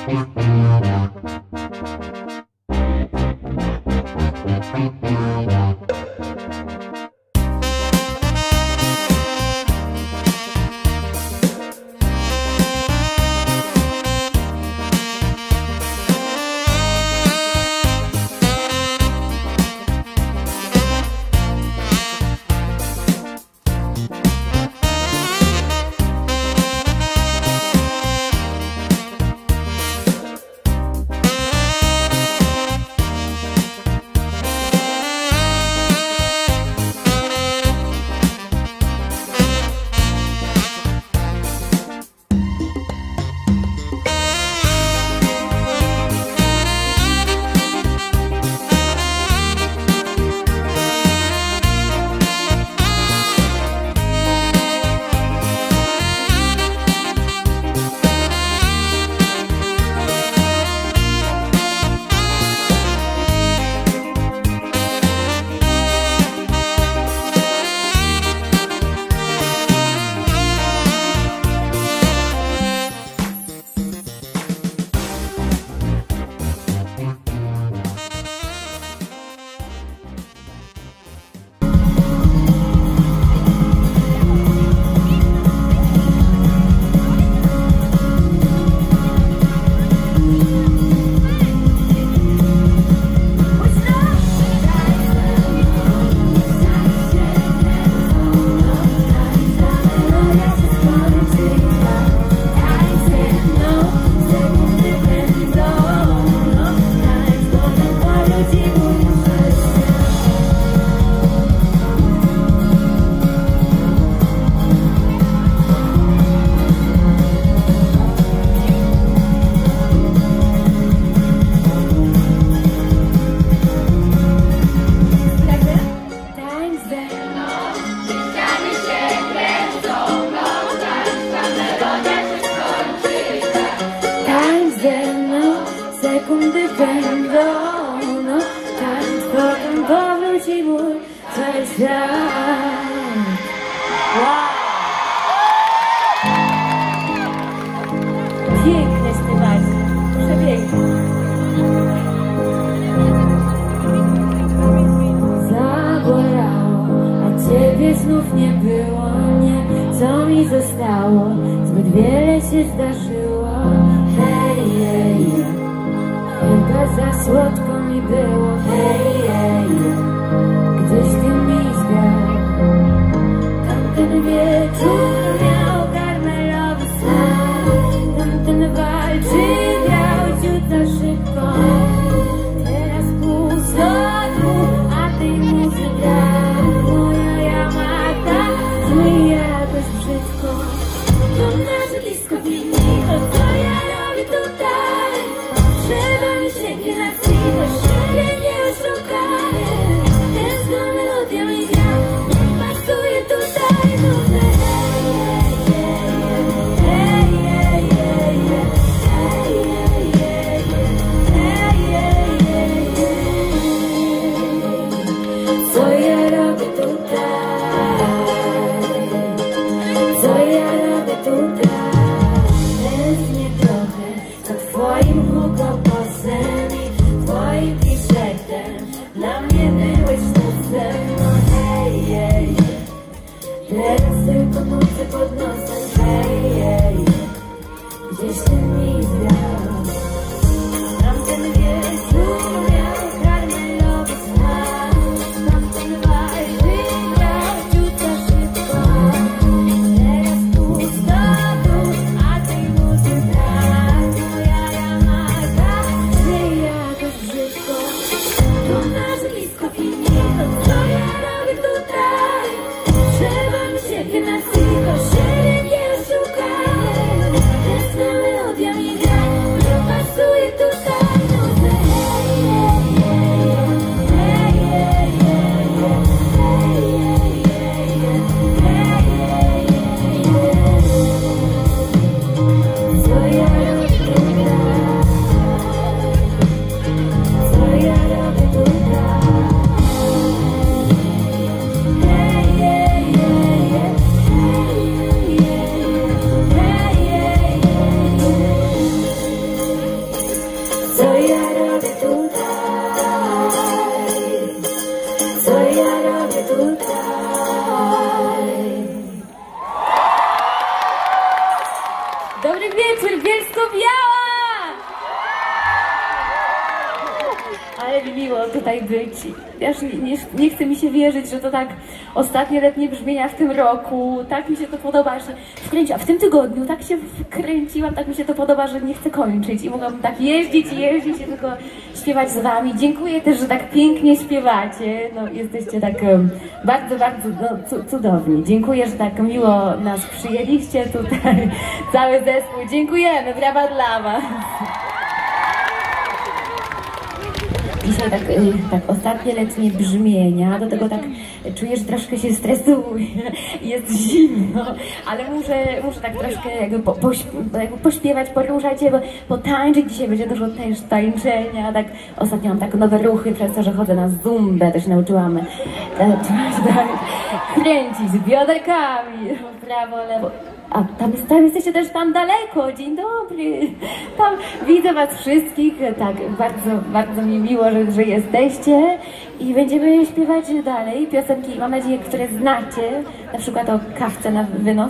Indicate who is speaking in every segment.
Speaker 1: sekundy będą, no tańc, potem powróci mój cały świat. Wow. Pięknie śpiewacie, przepięknie. Zabolało, a ciebie znów nie było, nie, co mi zostało, zbyt wiele się zdarzyło. Hej, hej, chyba za słodko mi było. Hej, hej, gdzieś ty mi zgadł. Tamten wieczór miał karmelowy smak, tamten walczy grał ciut za szybko. Teraz pusto tu, a tej muzy gra. Moja Yamaha brzmi jakoś brzydko. To nasze disco winni, to co ja robię tutaj. Trzeba mi się na cicho, siebie nie oszukaję. Tęskną melodia mi gra, nie pasuje tutaj. No hej, Dobry wieczór, Bielsko-Biała! Ale mi miło tutaj być. Aż nie chce mi się wierzyć, że to tak ostatnie letnie brzmienia w tym roku. Tak mi się to podoba, że wkręciłam. W tym tygodniu tak się wkręciłam, tak mi się to podoba, że nie chcę kończyć. I mogłabym tak jeździć i tylko śpiewać z wami. Dziękuję też, że tak pięknie śpiewacie. No, jesteście tak bardzo cudowni. Dziękuję, że tak miło nas przyjęliście tutaj. Cały zespół. Dziękujemy. Brawa dla was. Dzisiaj tak ostatnie letnie brzmienia, do tego tak czuję, że troszkę się stresuję, jest zimno, ale muszę tak troszkę jakby pośpiewać, poruszać się, potańczyć. Dzisiaj będzie dużo też tańczenia, tak ostatnio mam tak nowe ruchy, przez to, że chodzę na zumbę, też nauczyłam kręcić bioderkami, prawo, lewo. A tam jesteście też tam daleko, dzień dobry, tam widzę was wszystkich, tak, bardzo mi miło, że jesteście i będziemy śpiewać dalej piosenki, mam nadzieję, które znacie, na przykład o kawce na wynos.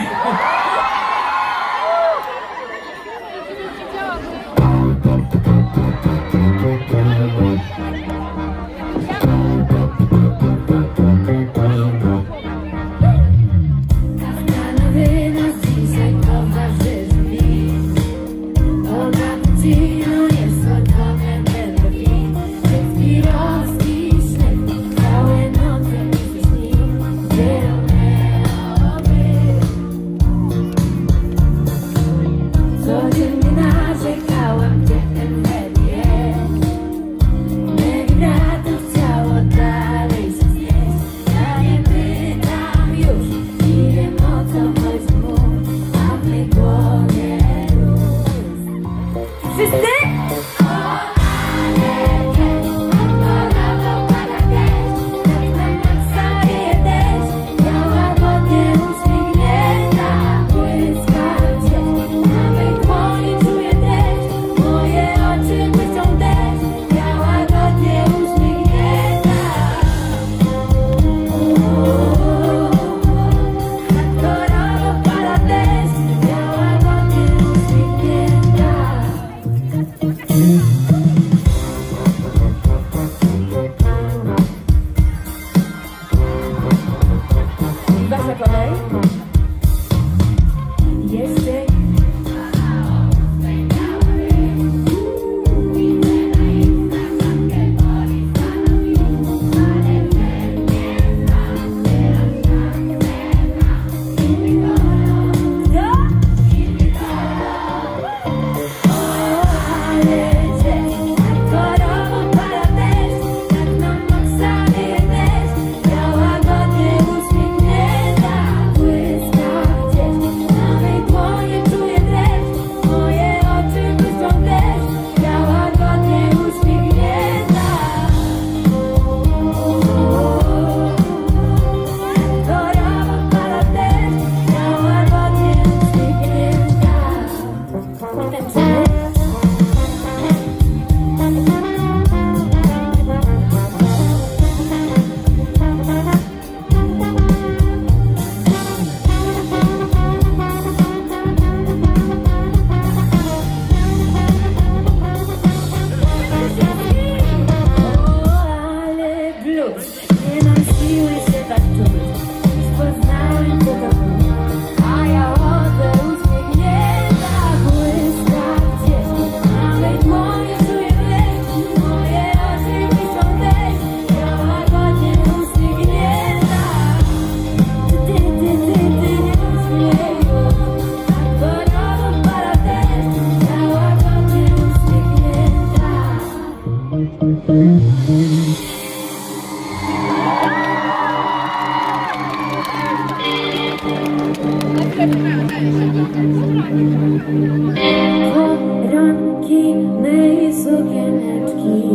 Speaker 1: Koronki mej sukieneczki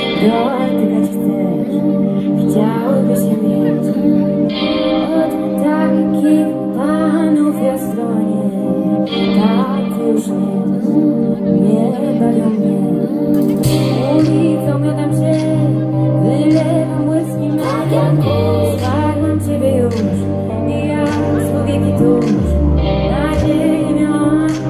Speaker 1: dotykać chcesz, chciałoby się mieć od takich panów w Jastronie. Tak już nie bawią mnie. Ulicą miotam się, wylewam łezki magiaku. Zgarnam ciebie już i jak z powieki tuż. Nadzieję miałam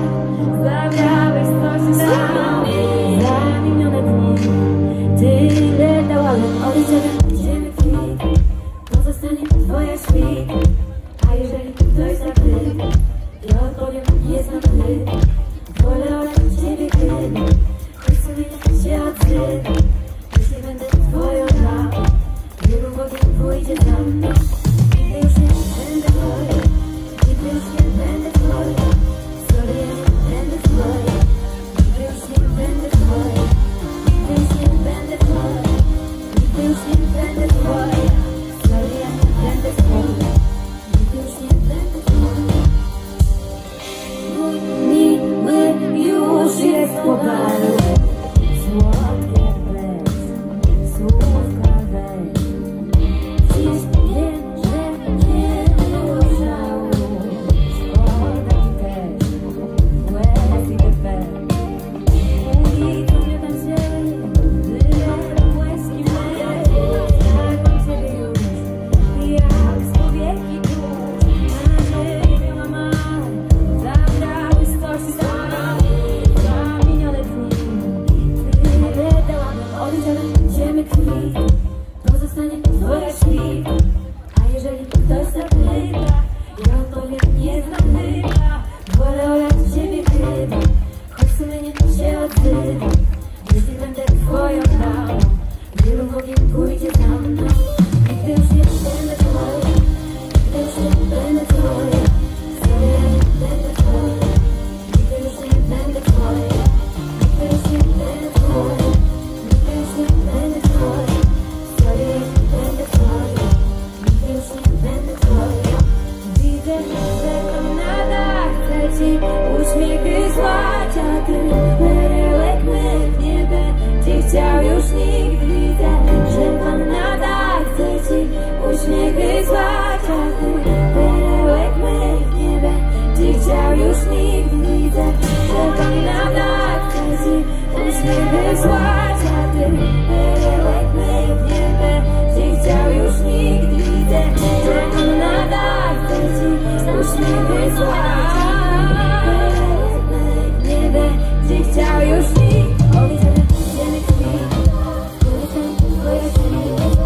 Speaker 1: po balu. Słodkie bez słówka weź. Dziś wiem, że nie było żalu. Szkoda też łez i defekt. Mówi to mnie tam się wylewa łezki me. Znalazłam ciebie już jak z powieki dusz. Nadzieję miała mar. Zabrały stości sama. Za minione dni tyle dałabym oddzielę ziemi krwi. Pozostanie twoja śliwa. A jeżeli ktoś zapyta, ja odpowiem nie znam chyba. Wolę olać ciebie chyba, choć sumienie się odzywa. Jeśli będę twoją damą, wielu bogiem pójdzie za mną. Nigdy już nie będę twoja, nigdy już nie będę twoja. Sorry, ja nie będę twoja. Nigdy już nie będę twoja. Nigdy już nie będę twoja. Nigdy już nie będę twoja. Sorry, ja nie będę twoja. Nigdy już nie będę twoja. Widzę, że to nadal chce ci uśmiechy złać, a ty perełek my nie będzie chciał już nikt. Widzę, że pan nadal chce ci uśmiechy złać, a ty perełek my nie będzie chciał już nikt. Widzę, że pan nadal chce ci uśmiechy złać, a ty perełek my nie będzie chciał już nikt. Widzę, że pan nadal chce ci uśmiechy złać, a perełek my nie będzie chciał już nikt. Obliczę ziemi krwi, polecam twoje drzwi.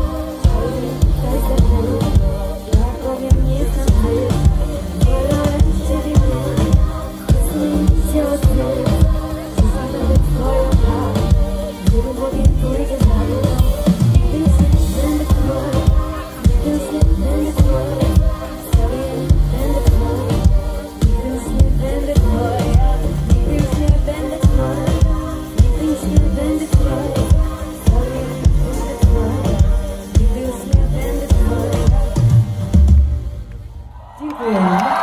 Speaker 1: Ktoś zapyta, ja powiem nie znam chyba. Wolę olać ciebie chyba, choć sumienie się odzywa. Zostanę twoją damą, wielu bogiem pójdzie za mną. Nigdy już nie będę twoja, nigdy już nie będę twoja. Sorry, ja nie będę twoja. Nigdy już nie będę twoja. Nigdy już nie będę twoja. Nigdy już nie będę twoja. Sorry, ja nie będę twoja. Nigdy już nie będę twoja. Dziękuję.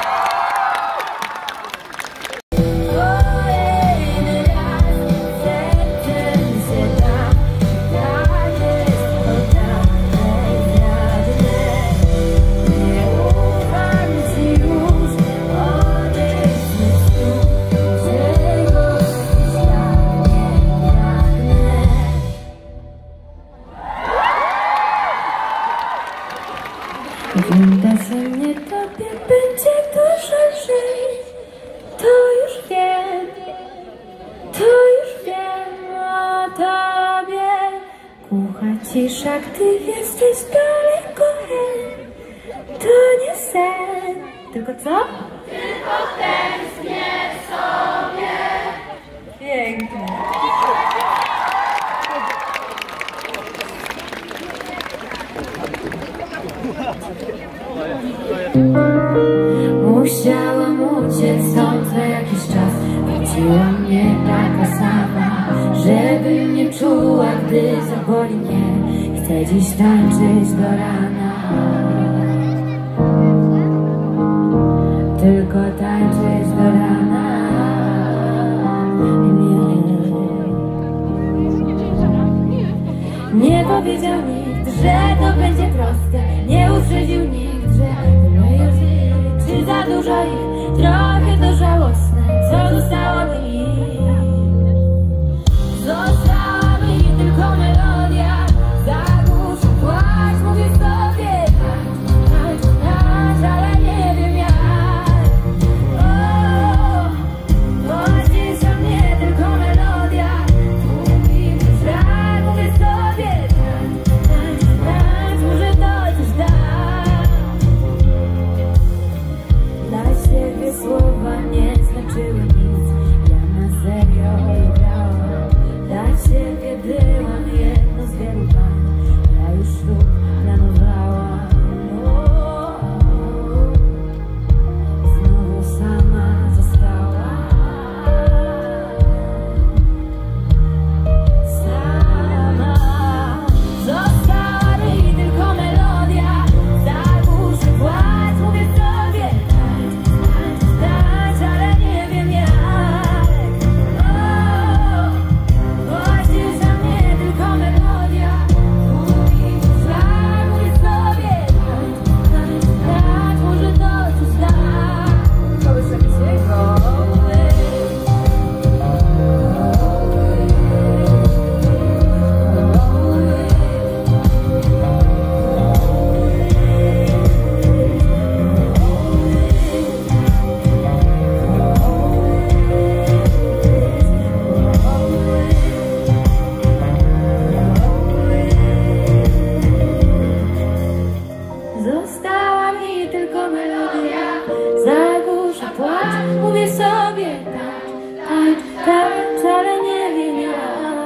Speaker 1: Kolejny raz sercem się dam. Tak jest to dalej zjadne. Nie ufam ci już, odejdźmy stąd. Czego ja nie pragnę. Wygląda, że mnie tobie będzie dużo lżej. To już wiem o tobie. Głucha cisza, gdy jesteś daleko hen. To nie sen, tylko co? Tylko tęsknię sobie. Pięknie. Musiałam uciec stąd za jakiś czas. Wróciła mnie taka sama, żebym nie czuła, gdy zaboli mnie. Chcę dziś tańczyć do rana, tylko tańczyć do rana. Nie powiedział nikt, że to będzie proste. Nie uprzedził nikt, że tyle już ich. Czy za dużo ich? Trochę to żałosne. Co zostało mi? Została mi tylko melodia. Zagłusz, płacz, mówię sobie tańcz, ale nie wiem jak. Pociesza mnie tylko melodia. Mówi mi żal, mówię sobie tańcz, może to coś da. Dla siebie słowo wcale nie wiem jak.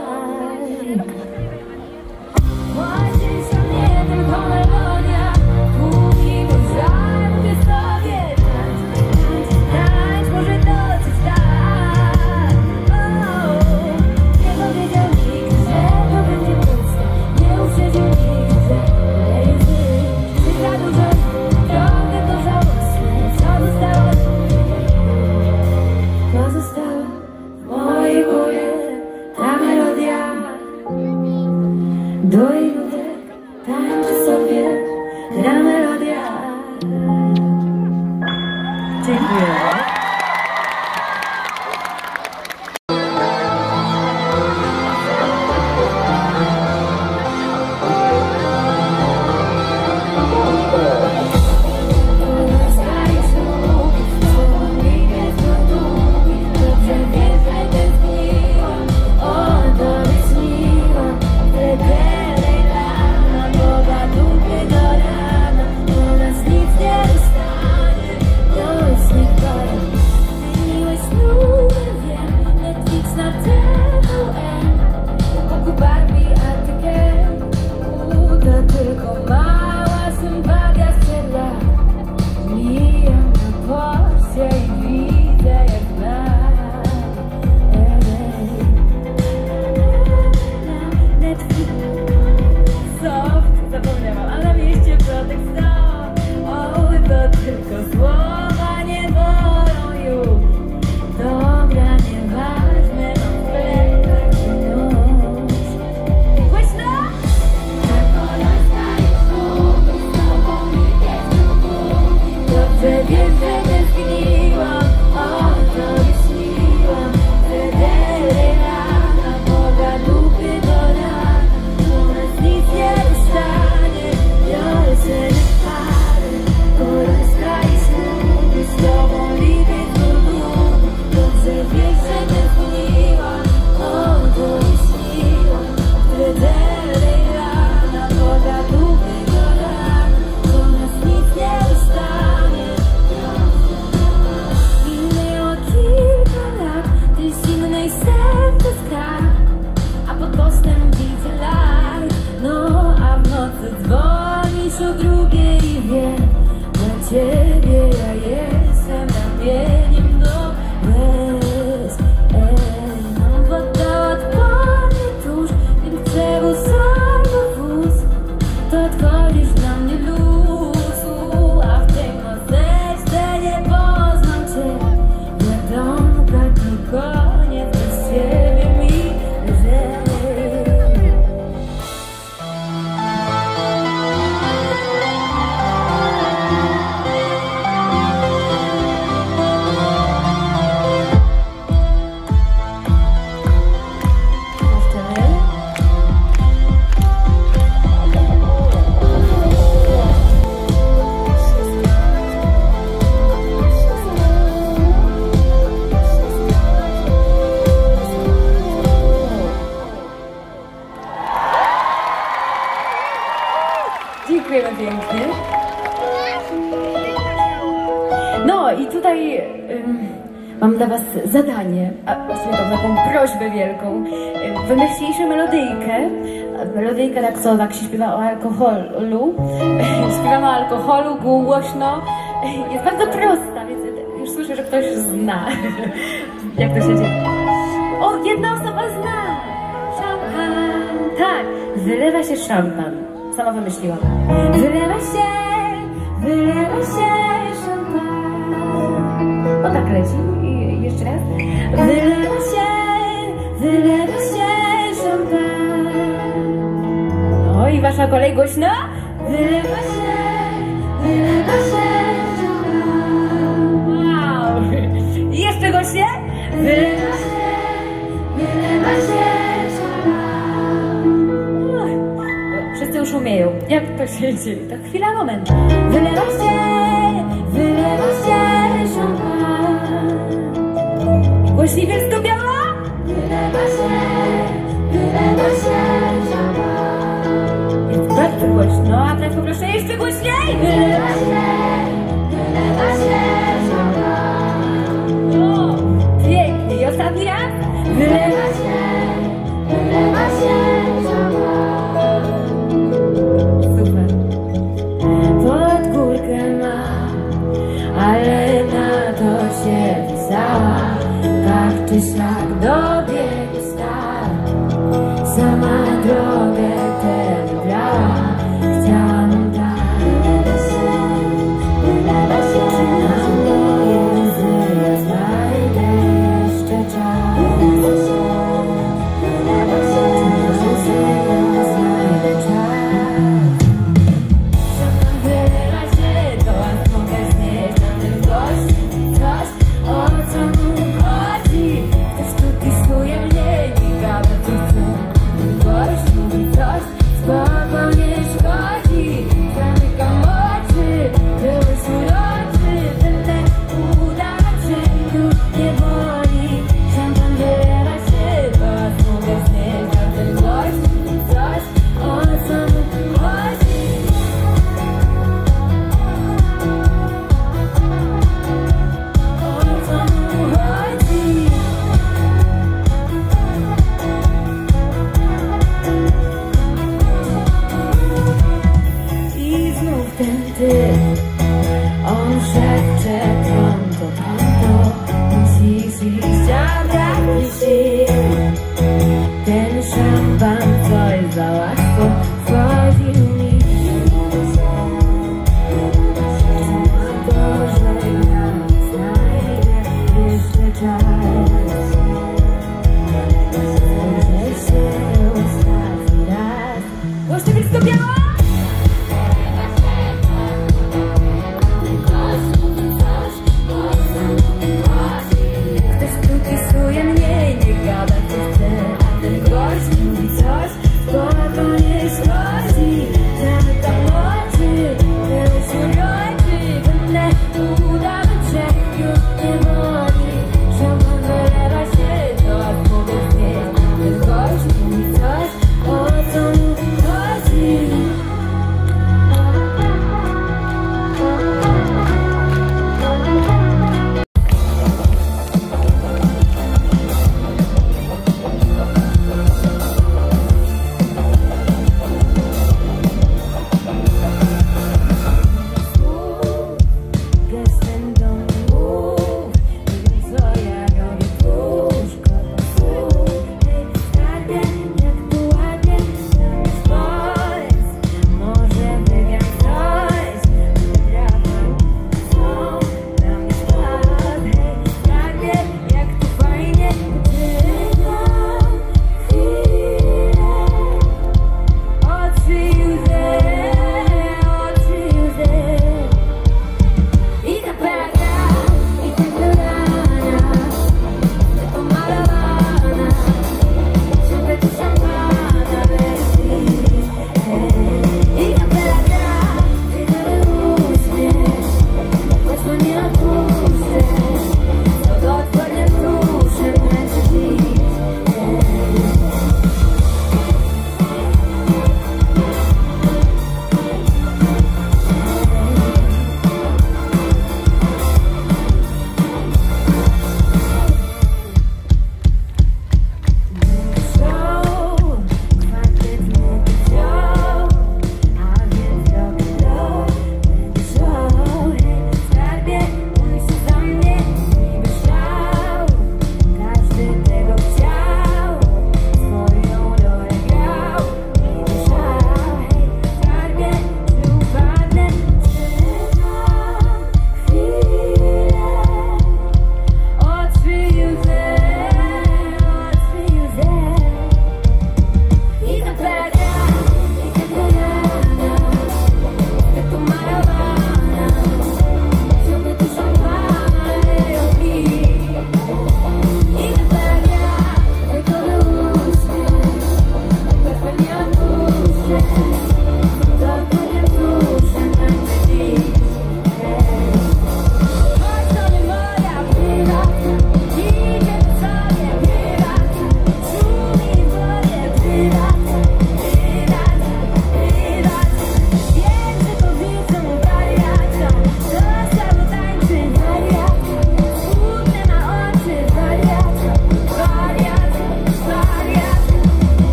Speaker 1: Właśnie się nie tylko melodia, długi mój żal, mówię sobie tańcz, może to coś tak. Nie powiedział nikt, że to będzie puste, nie uprzedził nikt, że jest żyć za dużo, trochę to żałosne, co zostało. Pozostała w mojej głowie ta melodia. Do jej nutek tańczy sobie ta melodia. Dziękuję. Ciebie ja jestem ramieniem do łez. Woda odpadnie tuż, gdy chcę albo wóz, to odchodzisz na mnie luzu, a w tej maseczce nie poznam cię. Wiadomo, taki koniec, bez ciebie mi lżej. Dziękujemy pięknie. No i tutaj mam dla was zadanie, a właściwie to taką prośbę wielką. Wymyśliliśmy melodyjkę. Melodyjka tak się śpiewa o alkoholu. Śpiewamy o alkoholu głośno. Jest bardzo prosta, więc już słyszę, że ktoś zna. Jak to się dzieje? O, jedna osoba zna! Szampan! Tak, wylewa się szampan. Sama wymyśliłam. Wylewa się szampan. O tak leci. I jeszcze raz. Wylewa się szampan. O i wasza kolej głośno. Wylewa się szampan. Wow. I jeszcze głośniej. Wylewa się szampan. Wszyscy już umieją. Jak to się dzieje? To chwila, moment. Wylewa się szampan. Głośniej wielsko biała? Wylewa się szampan. Jest bardzo głośno, a teraz poproszę jeszcze głośniej. Wylewa się szampan. O, pięknie. I ostatni raz. wylewa się żała. Super. Pod górkę ma, ale na to się pisała. Tak czy siak dobiegł start, sama drogę tę wybrała. Chciałam tak wylewa się na moje łzy, ja znajdę jeszcze czas. Wylewa się na łzy, ja znajdę czas. Sama wylewa się, to aż mogę znieść na tym coś, o co mu chodzi. Te sztuki swoje mnie nie gada, co chcę. Gość mówi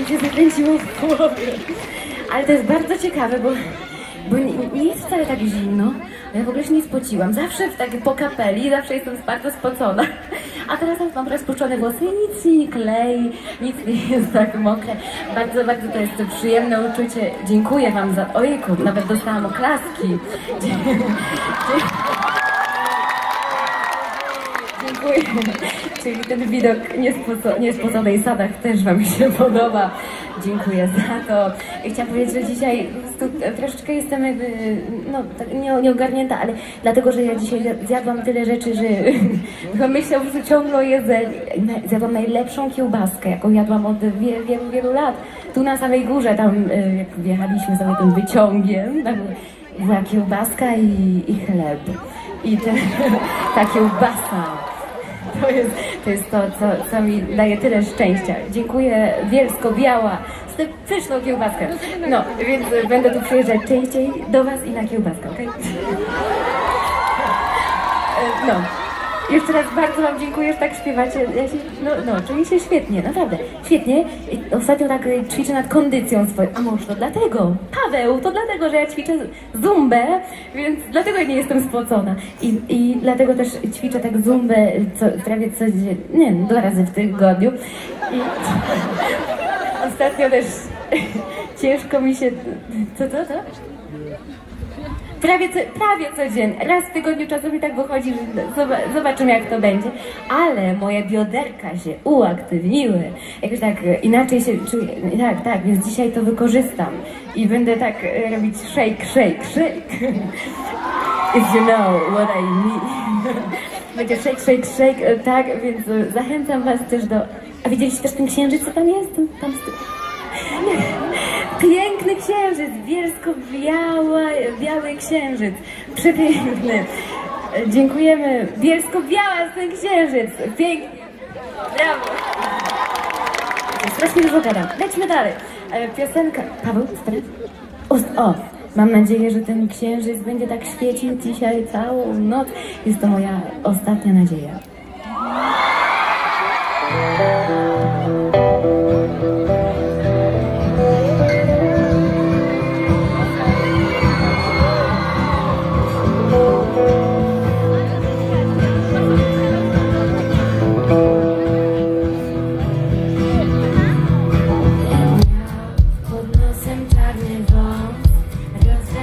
Speaker 1: mi się zakręciło w głowie. Ale to jest bardzo ciekawe, bo nie jest wcale tak zimno. Ja w ogóle się nie spociłam. Zawsze po kapeli, zawsze jestem bardzo spocona. A teraz mam rozpuszczone włosy i nic się nie klei, nic nie jest tak mokre. Bardzo, bardzo to jest przyjemne uczucie. Dziękuję wam za... Ojejku, nawet dostałam oklaski. Dziękuję. Czyli ten widok niespoconej Sadach też wam się podoba. Dziękuję za to. I chciałam powiedzieć, że dzisiaj troszeczkę jestem jakby, no, tak nieogarnięta, ale dlatego, że ja dzisiaj zjadłam tyle rzeczy, że myślę, że ciągle o jedzeniu. Zjadłam najlepszą kiełbaskę, jaką jadłam od wielu, wielu lat. Tu na samej górze, tam jak wjechaliśmy sobie tym wyciągiem, tam była kiełbaska i chleb. I ta kiełbasa. To jest to, co mi daje tyle szczęścia. Dziękuję, Bielsko-Biała, za tę pyszną kiełbaskę. No, więc będę tu przyjeżdżać częściej do was i na kiełbaskę, okej? No, jeszcze raz bardzo wam dziękuję, że tak śpiewacie. Czuję się świetnie, naprawdę, świetnie. Ostatnio tak ćwiczę nad kondycją swoją. A może to dlatego, Paweł, to dlatego, że ja ćwiczę zumbę, więc dlatego nie jestem spocona. I dlatego też ćwiczę tak zumbę prawie codziennie, 2 razy w tygodniu. I ostatnio też ciężko mi się... Co? Prawie codziennie. Raz w tygodniu czasami tak wychodzi, że zobaczymy jak to będzie. Ale moje bioderka się uaktywniły. Jakoś tak inaczej się czuję. Tak, więc dzisiaj to wykorzystam. I będę tak robić shake. If you know what I mean. Będzie shake, tak, więc zachęcam was też do... A widzieliście też ten księżyc, co tam jest? Tam piękny księżyc, biały księżyc, przepiękny. Dziękujemy, Bielsko-Biała, ten księżyc, piękny, brawo. Strasznie dużo gadam, lećmy dalej. Piosenka, Paweł, mam nadzieję, że ten księżyc będzie tak świecił dzisiaj całą noc. Jest to moja ostatnia nadzieja.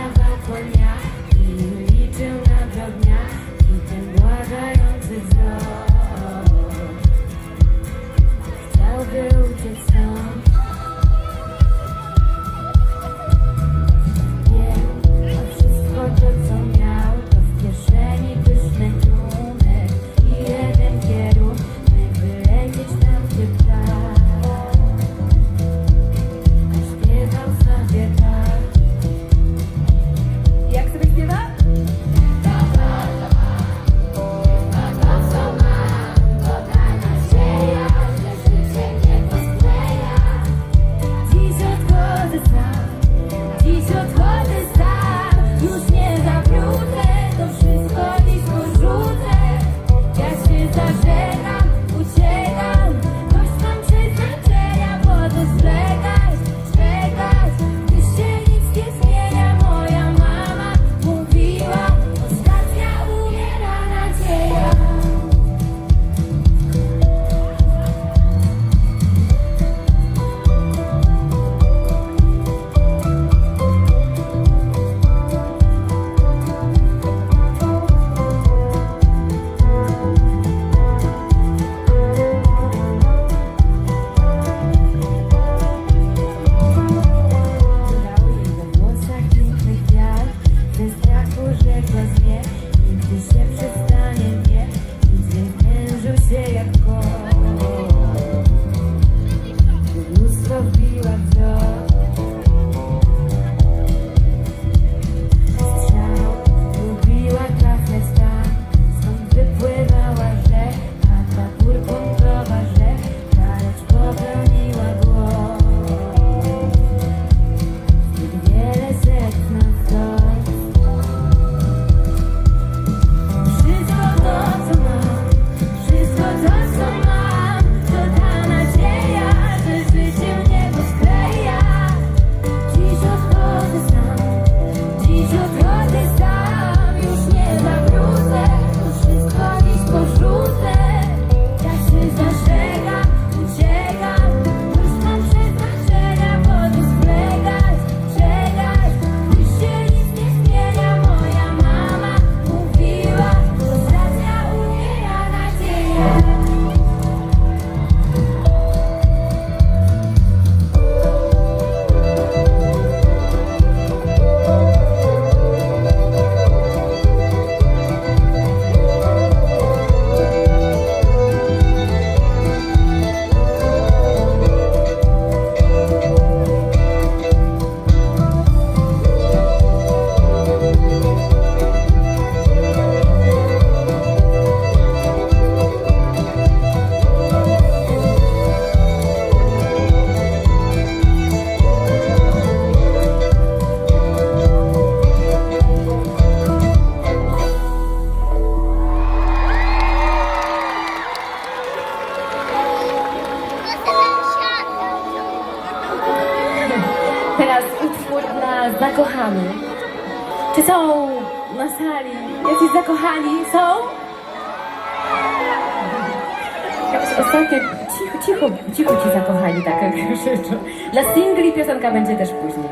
Speaker 1: Liczył na drobniaki, ten błagający wzrok. zakochany. Czy są na sali jacyś zakochani? Są? Jakoś ostatnio cicho ci zakochani tak krzyczą. Dla singli piosenka będzie też później.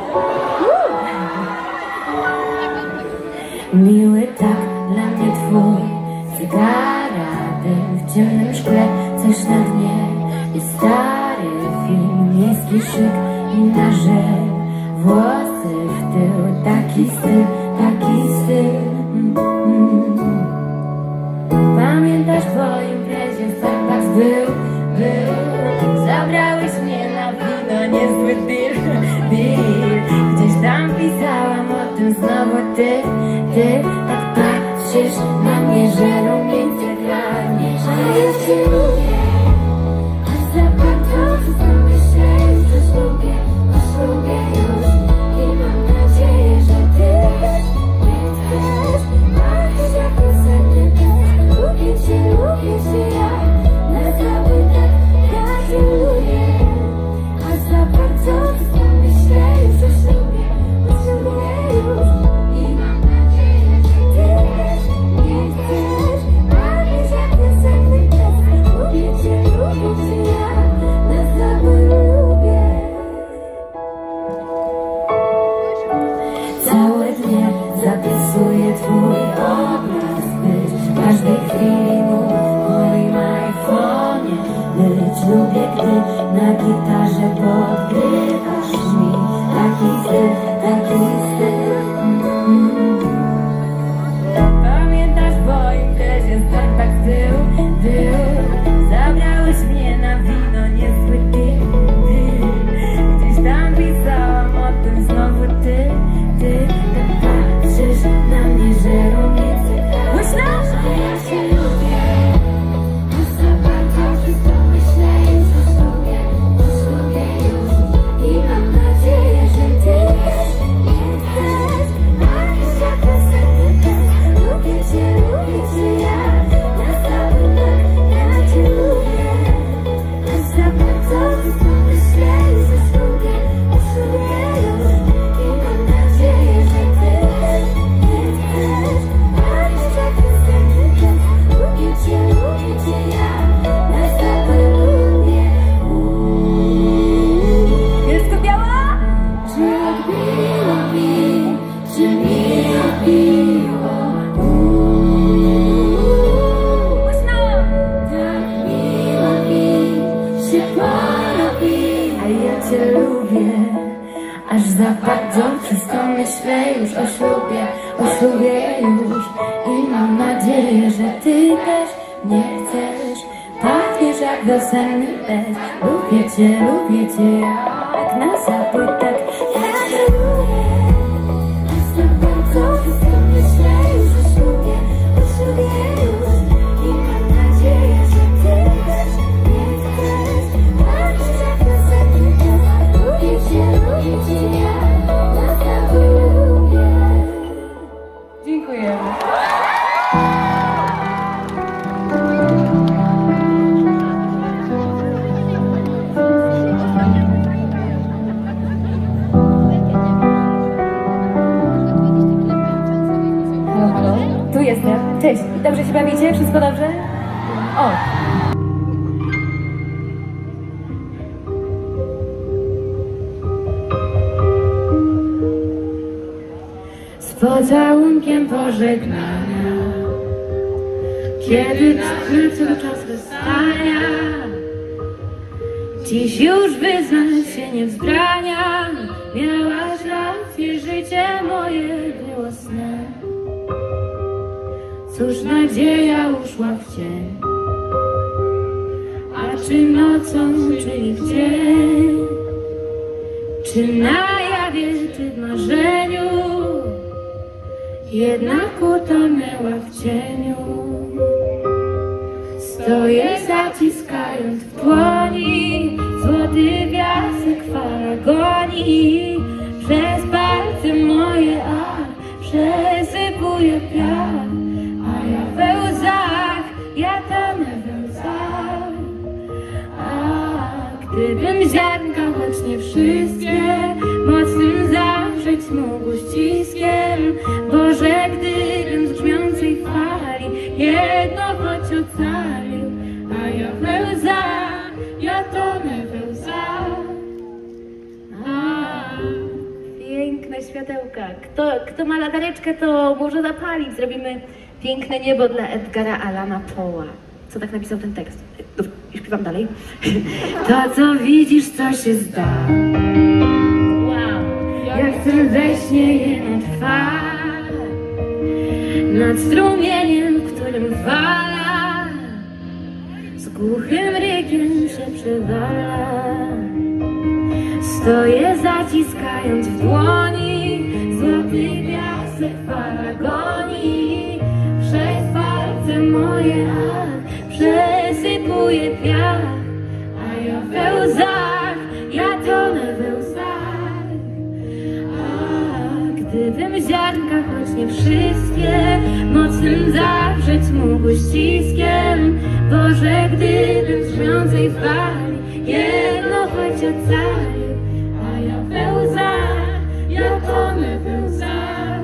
Speaker 1: Miły tak dla mnie twój cygarady w ciemnym szkle, coś na dnie jest stary film, miejski szyk i nasze włosy w tył, taki styl, taki styl. Pamiętasz po imprezie Starbucks był, zabrałeś mnie na wino, niezły deal. Gdzieś tam pisałam o tym znowu ty tak patrzysz na mnie, że rumieńce kradniesz. A ja cię lubię, aż za bardzo myślę, że ślubię, już i mam nadzieję, że ty nie chcesz. Pachniesz jak piosenny tekst, lubię cię ja, na cały tak ja cię lubię, aż za bardzo myślę, że ślubię, już i mam nadzieję, że ty nie chcesz. Pachniesz jak piosenny tekst, lubię cię ja, na cały lubię. Całe dnie zapisuję twój obraz, być w każdej chwili mógł w moim iPhone'ie być. Lubię, gdy na gitarze podgrywasz mi, taki styl, taki styl. Pamiętasz po imprezie Starbucks był, zabrałeś mnie na wino, niezły deal. Gdzieś tam pisałam o tym znowu ty tak patrzysz na mnie, że rumieńce głośno. A ja cię lubię, aż za bardzo wszystko myślę, że ślubię już i mam nadzieję, że ty nie chcesz. Pachniesz jak piosenny tekst, lubię cię ja, na cały tak ja cię lubię, aż za bardzo wszystko myślę, że ślubię już i mam nadzieję, że ty nie chcesz. Pachniesz jak piosenny tekst, lubię cię ja, na cały lubię. Jest biała? Czy odbiło mi, czy mi odbiło? Głośno! Tak miło mi się porobi. A ja cię lubię, aż za bardzo wszystko myślę już o ślubie już i mam nadzieję, że ty też nie chcesz. Pachniesz jak wiosenny deszcz, lubię cię jak na zapytek. Ja cię lubię, aż za bardzo wszystko myślę już o ślubie już i mam nadzieję, że ty też nie chcesz. Pachniesz jak wiosenny deszcz, lubię cię ja, na cały lubię. Dziękujemy. Halo? Tu jestem. Cześć. Dobrze się bawicie? Wszystko dobrze? O! Z pocałunkiem pożegnania, kiedy nadszedł czas rozstania. Dziś już wyznać się nie wzbrania. Miałaś rację, życie moje było snem. Cóż, nadzieja uszła w cień. A czy nocą, czyli w dzień? Czy na jawie, czy w marzeniu? Jednak utonęła w cieniu. Stoję zaciskając w dłoni złoty piasek faragonii. Przez palce moje, a przesypuje piach. A ja we łzach, ja tonę we łzach. A gdybym ziarnka, choć nie wszystkie, mocnym zawsze zawrzeć mógł ściskiem. Boże, gdybym z grzmiącej fali jedno choć ocalił, a ja we łzach, ja tonę we łzach. Piękne światełka. Kto ma latareczkę, to może zapalić. Zrobimy piękne niebo dla Edgara Allana Poe'a. Co tak napisał ten tekst? Śpiewam dalej. To, co widzisz, co się zda. Wow. Jak chcę we śnie jedno trwa. Nad strumieniem, w którym fala z głuchym rykiem się przewala. Stoję zaciskając w dłoni złoty piasek fala goni. Przez palce moje przesypuje piach, a ja we łzach, ja tonę we łzach. A gdybym ziarnka, choć nie wszystkie, mocnym zawrzeć mógł ściskiem. Boże, gdybym z grzmiącej fali jedno choć ocalił, a ja we łzach, ja tonę we łzach.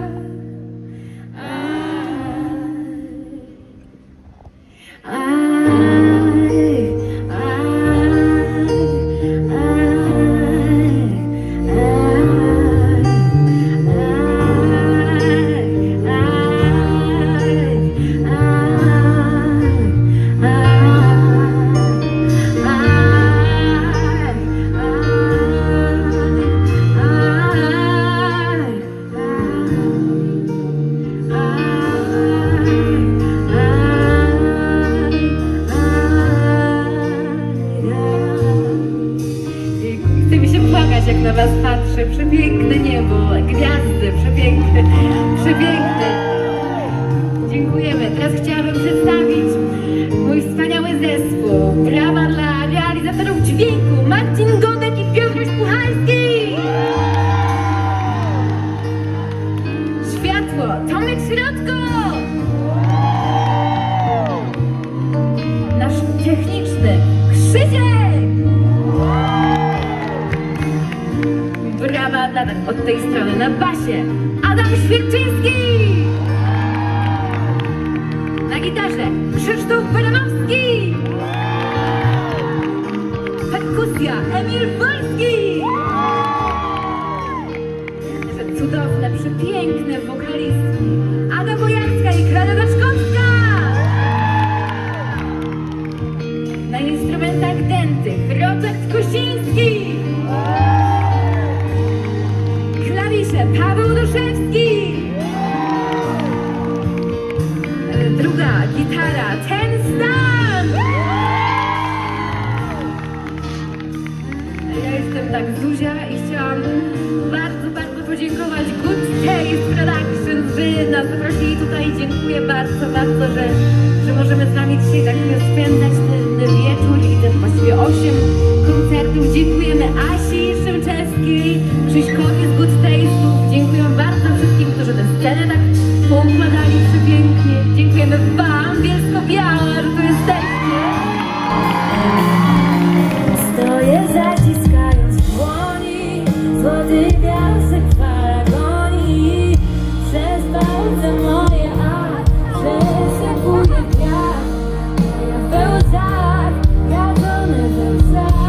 Speaker 1: Jak na was patrzę, przepiękne niebo, gwiazdy, przepiękne, przepiękne. Dziękujemy. Teraz chciałabym przedstawić mój wspaniały zespół. Brawa dla realizatorów dźwięku, Marcin Godek i Piotruś Puchalski. Światło, Tomek Środko. Nasz techniczny Krzysiek. Brawa dla od tej strony na basie Adam Świerczyński. Na gitarze Krzysztof Baranowski. Perkusja Emil Wolski. Cudowne, przepiękne wokalistki Ada Bojarska i Klada Zaczkowska. Na instrumentach dętych Robert Kosiński. Paweł Duszewski. Druga gitara, ten Stan. Ja jestem tak Zuzia i chciałam bardzo podziękować Good Taste Productions, że nas zaprosili tutaj. Dziękuję bardzo, że możemy z wami dzisiaj tak spędzać ten wieczór i ten właściwie 8 koncertów. Dziękujemy Asi Szymczewskiej, Krzyśkowi z Good Taste'ów. Dziękuję bardzo wszystkim, którzy tę scenę tak poukładali przepięknie. Dziękujemy wam, Bielsko-Biała, że tu jesteście. Stoję zaciskając w dłoni złoty piasek fala goni. Przez palce moje przesypuje piach, ja we łzach, ja tonę we łzach.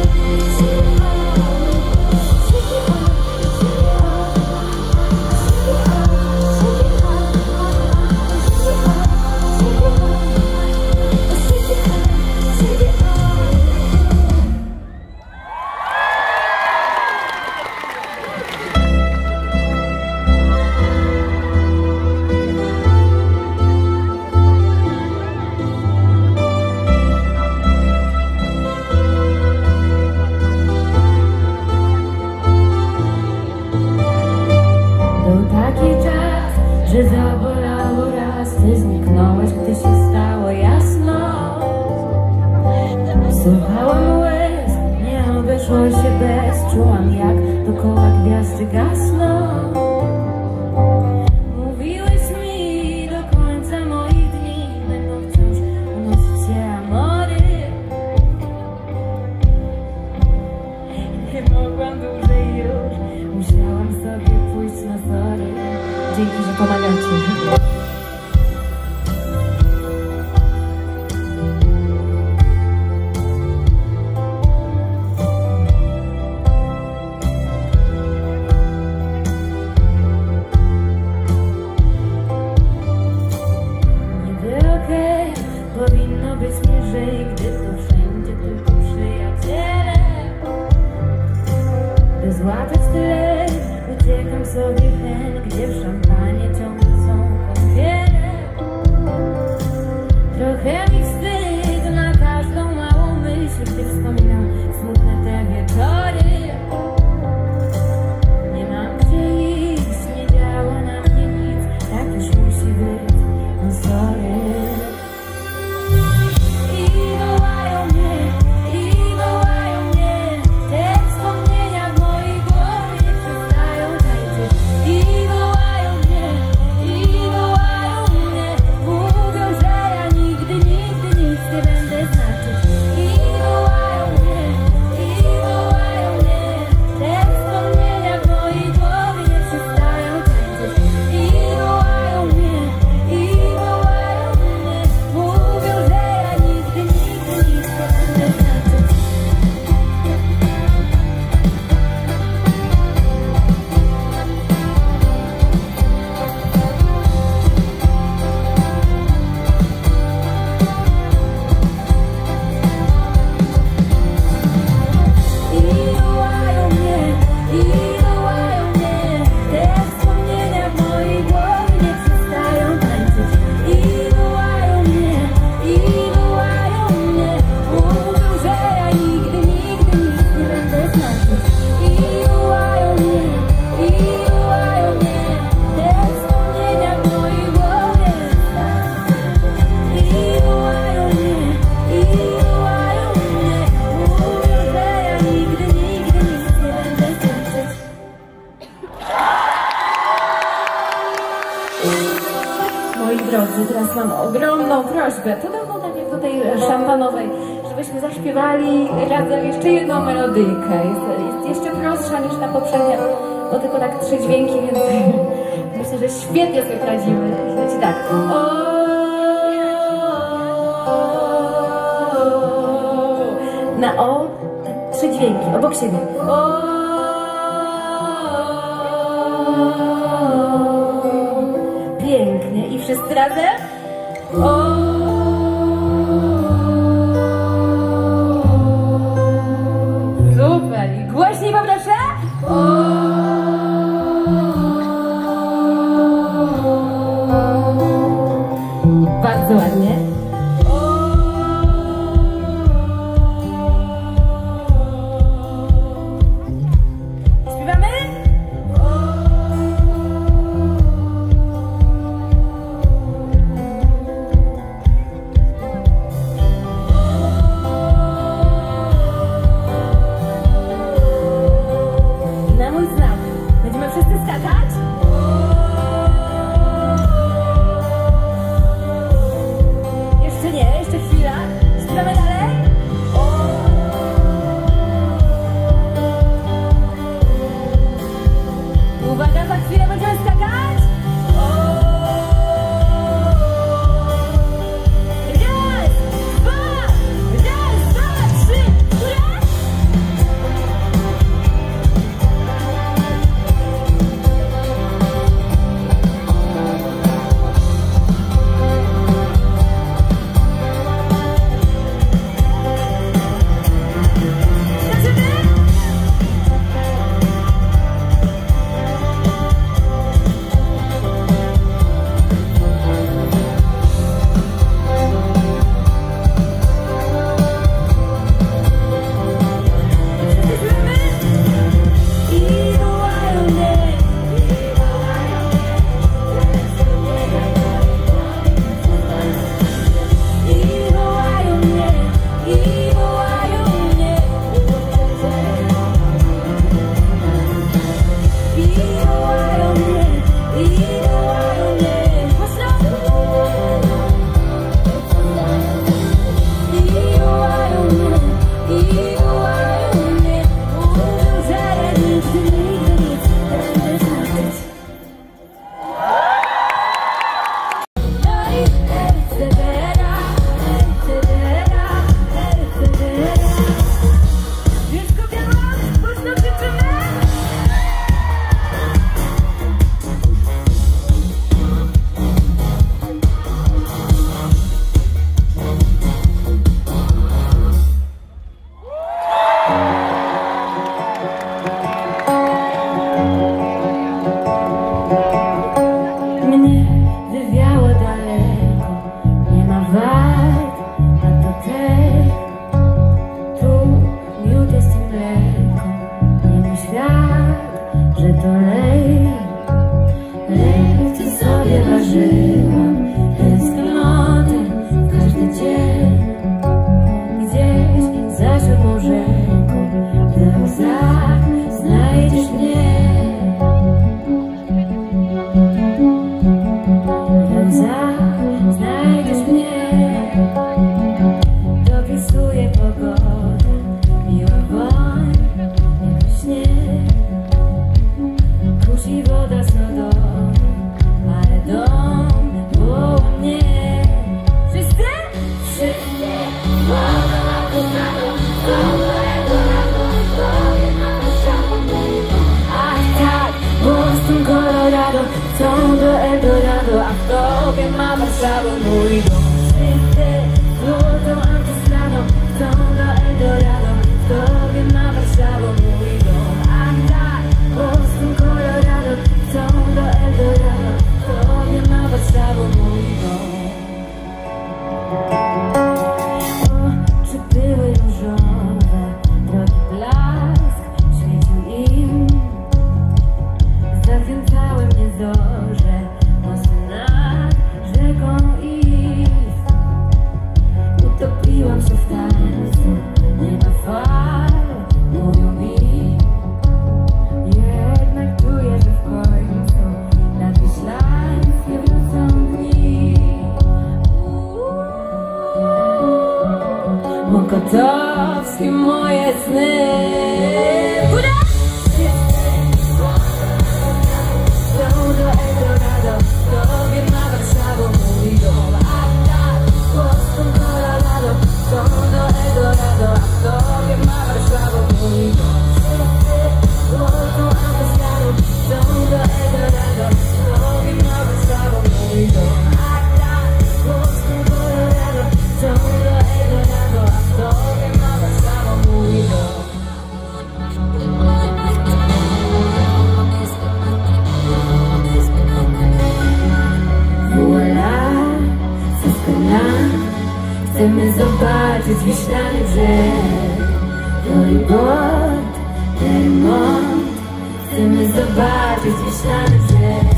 Speaker 1: Że zabolało raz, ty zniknąłeś, gdy się stało jasno. Słuchałam łez, nie obeszło się bez. Czułam jak dokoła gwiazdy gasną. Mówiłeś mi, do końca moich dni będą wciąż unosić się amory. Nie mogłam dłużej już, musiałam sobie pójść na sorry. Dzięki, że pomagacie. Niby okej, powinno być niżej, gdy tu wszędzie tylko przyjaciele. By złapać tyle, uciekam sobie hen, gdzie w szampanie ciągle są kąpiele. Trochę mi wstyd na każdą małą myśl, gdy wspominam smutne te wieczory. Nie mam gdzie iść, nie działa na mnie nic, tak już musi być, no sorry. I wołają mnie, te wspomnienia w mojej głowie przestają tańczyć. I wołają mnie, was mam ogromną prośbę, podobną tak jak do tej szampanowej, żebyśmy zaśpiewali razem jeszcze jedną melodyjkę. Jest jeszcze prostsza niż ta poprzednia, bo tylko tak 3 dźwięki, więc myślę, że świetnie sobie radzimy. Znaczy tak. Na O 3 dźwięki, obok siebie. Pięknie. I wszyscy razem? Super. I głośniej poproszę? Bardzo ładnie. Woda z lodowa, ale dom wszystkie moje sny. Są do Eldorado, tobie ma Warszawą mój dom. A tak, Boston, Colorado, są do Eldorado, a tobie ma Warszawą mój dom. Wszyscy łożą autostradą, są do Eldorado, tobie ma Warszawą mój dom. A tak, Boston, Colorado, są do Eldorado, a tobie ma Warszawą mój dom. Chcemy zobaczyć wiślany brzeg, Hollywood, Vermont. Chcemy zobaczyć wiślany brzeg,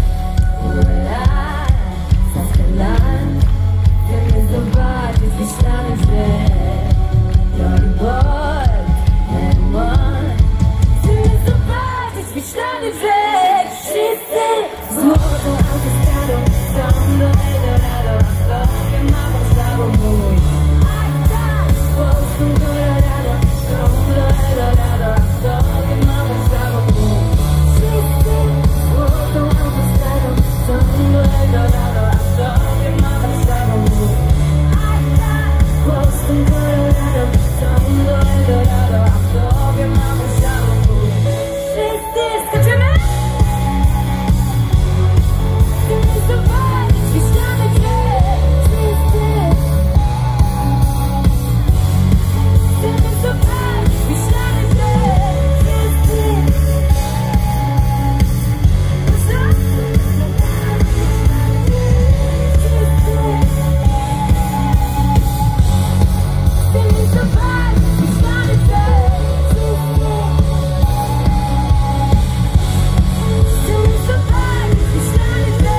Speaker 1: Saskatchewan. Chcemy zobaczyć wiślany brzeg, Hollywood, Vermont. Chcemy zobaczyć wiślany brzeg. Wszyscy złotą autostradą są do Eldorado, a tobie ma Warszawą mój. A tak, Boston, Colorado, są do Eldorado, a tobie ma Warszawą mój. Wszyscy złotą autostradą są do Eldorado, a tobie ma Warszawą mój. A tak, Boston, Colorado, są do Eldorado, a tobie ma Warszawą mój. Wszyscy skaczemy! Zobaczyć wiślany brzeg. Wszyscy chcemy zobaczyć wiślany brzeg. Wszyscy chcemy zobaczyć wiślany brzeg. Chcemy zobaczyć wiślany brzeg.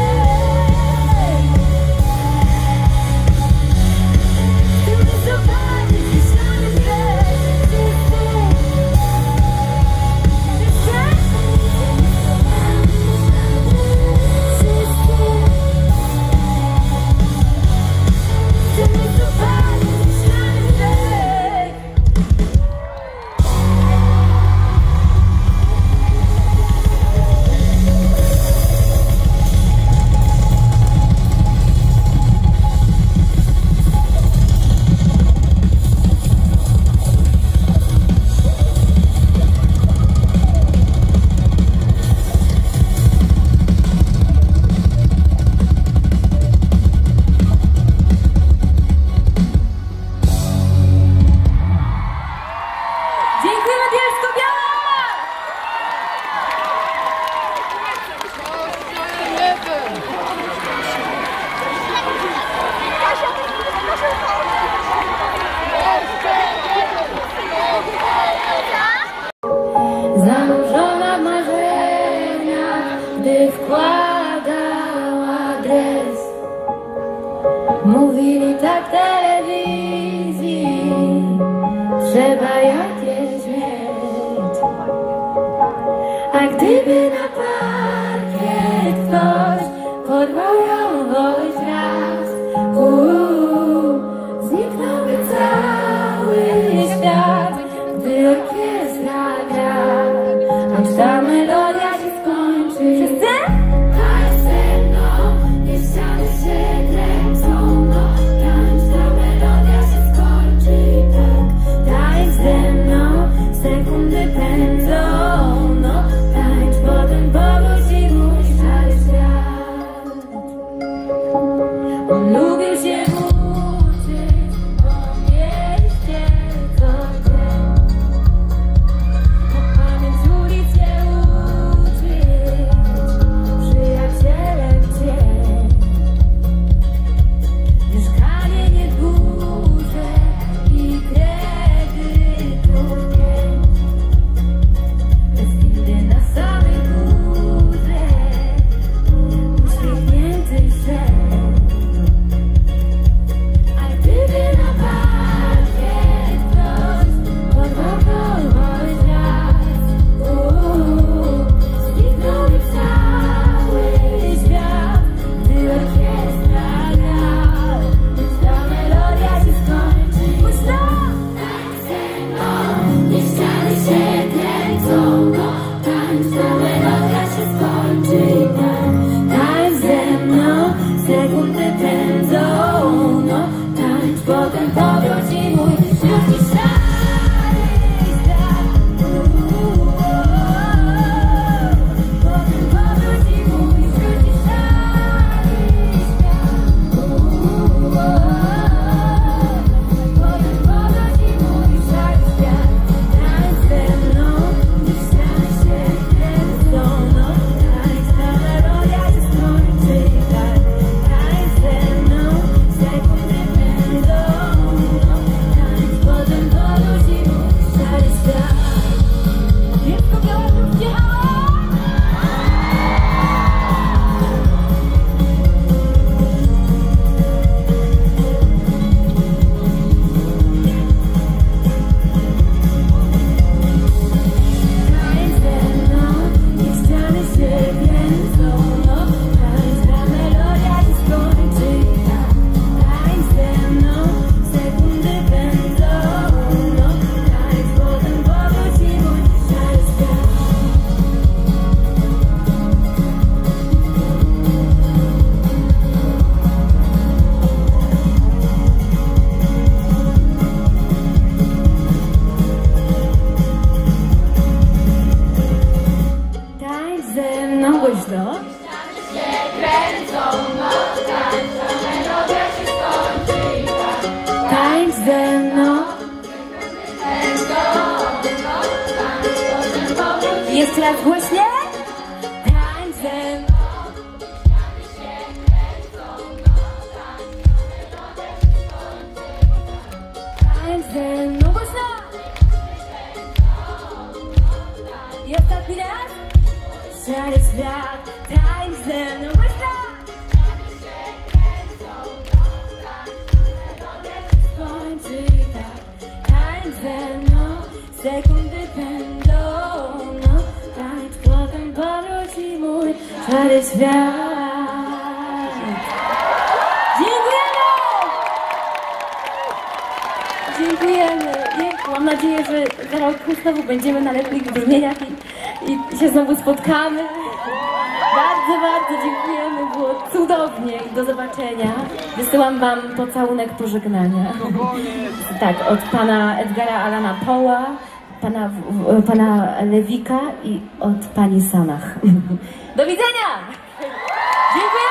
Speaker 1: Dziękujemy, Bielsko-Biała! Zanurzona w marzeniach, gdy wkładała dres. Mówili tak w telewizji, trzeba jakieś mieć. A gdyby na parkiet ktoś porwał ją choć raz, zniknąłby cały świat, gdy orkiestra gra, aż ta melodia się skończy. Wszyscy? Tańcz ze mną, nie ściany się kręcą, no tańcz, ta melodia się skończy i tak. Tańcz ze mną, sekundy pędzą, no tańcz, potem mocno. Tańcz ze mną. Jeszcze raz głośniej. Tańcz ze mną. Tańcz ze mną. Głośno. I ostatni raz. Szary świat. Tańcz ze mną. Głośno. Skończy tak. Tańcz ze mną. Sekundy pędzą. Tańcz, potem powróci mój szary świat. Dziękujemy! Dziękujemy. Mam nadzieję, że za rok znowu będziemy na lepszych brzmieniach i się znowu spotkamy. Bardzo, bardzo dziękujemy. Było cudownie i do zobaczenia. Wysyłam wam pocałunek pożegnania. Tak, od pana Edgara Allana Poe'a, pana Lewika i od pani Sanach. Do widzenia! Dziękuję!